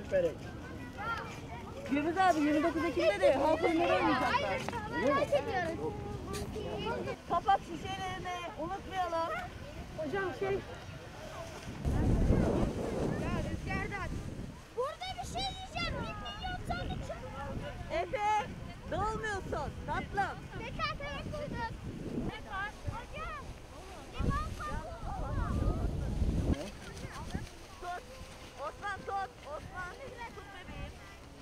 Gürbüz abi 29 Ekim'de de halk oyunları oynayacaklar. Kapak şişelerini unutmayalım. Hocam Burada bir şey diyeceğim. 1 milyon tane çöp. Efe, dağılmıyorsun tatlım. Tekrar bulduk. Tekrar. Hocam. Limon patladı. Tut. Osman tut. Osman. Tut bebeğim.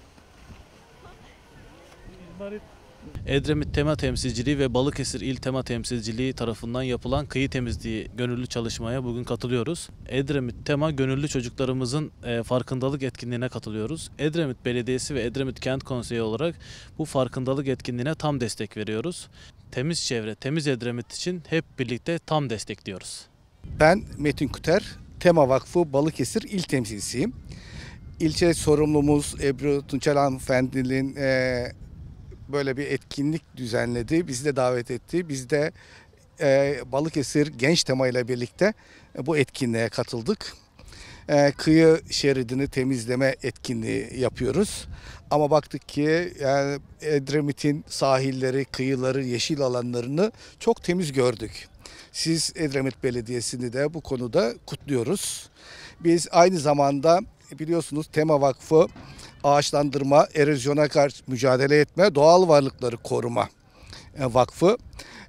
Edremit Tema Temsilciliği ve Balıkesir İl Tema Temsilciliği tarafından yapılan kıyı temizliği gönüllü çalışmaya bugün katılıyoruz. Edremit Tema gönüllü çocuklarımızın farkındalık etkinliğine katılıyoruz. Edremit Belediyesi ve Edremit Kent Konseyi olarak bu farkındalık etkinliğine tam destek veriyoruz. Temiz çevre, temiz Edremit için hep birlikte tam destekliyoruz. Ben Metin Küter, Tema Vakfı Balıkesir İl Temsilcisiyim. İlçe sorumlumuz Ebru Tunçal Hanımefendinin böyle bir etkinlik düzenledi. Bizi de davet etti. Biz de Balıkesir Genç Tema ile birlikte bu etkinliğe katıldık. Kıyı şeridini temizleme etkinliği yapıyoruz. Ama baktık ki yani Edremit'in sahilleri, kıyıları, yeşil alanlarını çok temiz gördük. Siz Edremit Belediyesi'ni de bu konuda kutluyoruz. Biz aynı zamanda biliyorsunuz Tema Vakfı ağaçlandırma, erozyona karşı mücadele etme, doğal varlıkları koruma vakfı.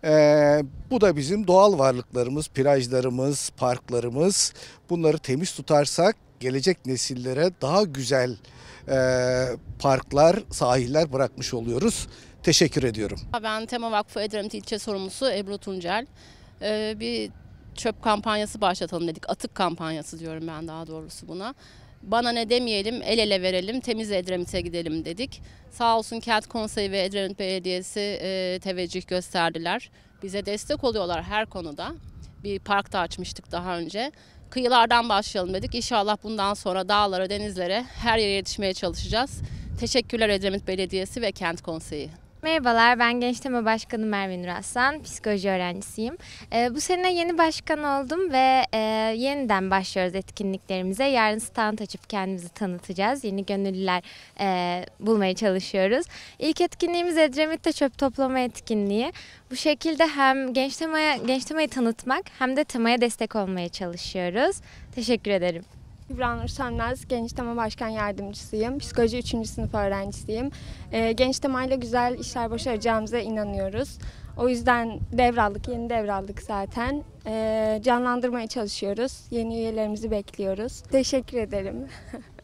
Bu da bizim doğal varlıklarımız, plajlarımız, parklarımız. Bunları temiz tutarsak gelecek nesillere daha güzel parklar, sahiller bırakmış oluyoruz. Teşekkür ediyorum. Ben Tema Vakfı Edremit İlçe Sorumlusu Ebru Tuncel. Bir çöp kampanyası başlatalım dedik. Atık kampanyası diyorum ben daha doğrusu buna. Bana ne demeyelim, el ele verelim, temiz Edremit'e gidelim dedik. Sağ olsun Kent Konseyi ve Edremit Belediyesi teveccüh gösterdiler. Bize destek oluyorlar her konuda. Bir park da açmıştık daha önce. Kıyılardan başlayalım dedik. İnşallah bundan sonra dağlara, denizlere her yere yetişmeye çalışacağız. Teşekkürler Edremit Belediyesi ve Kent Konseyi. Merhabalar, ben Genç Tema Başkanı Merve Nur Aslan, psikoloji öğrencisiyim. Bu sene yeni başkan oldum ve yeniden başlıyoruz etkinliklerimize. Yarın stand açıp kendimizi tanıtacağız. Yeni gönüllüler bulmaya çalışıyoruz. İlk etkinliğimiz Edremit'te çöp toplama etkinliği. Bu şekilde hem Genç Tema'yı tanıtmak hem de temaya destek olmaya çalışıyoruz. Teşekkür ederim. Kübra Nur Sönmez, Genç Tema Başkan Yardımcısıyım. Psikoloji 3. sınıf öğrencisiyim. Genç Tema ile güzel işler başaracağımıza inanıyoruz. O yüzden yeni devraldık zaten. Canlandırmaya çalışıyoruz. Yeni üyelerimizi bekliyoruz. Teşekkür ederim.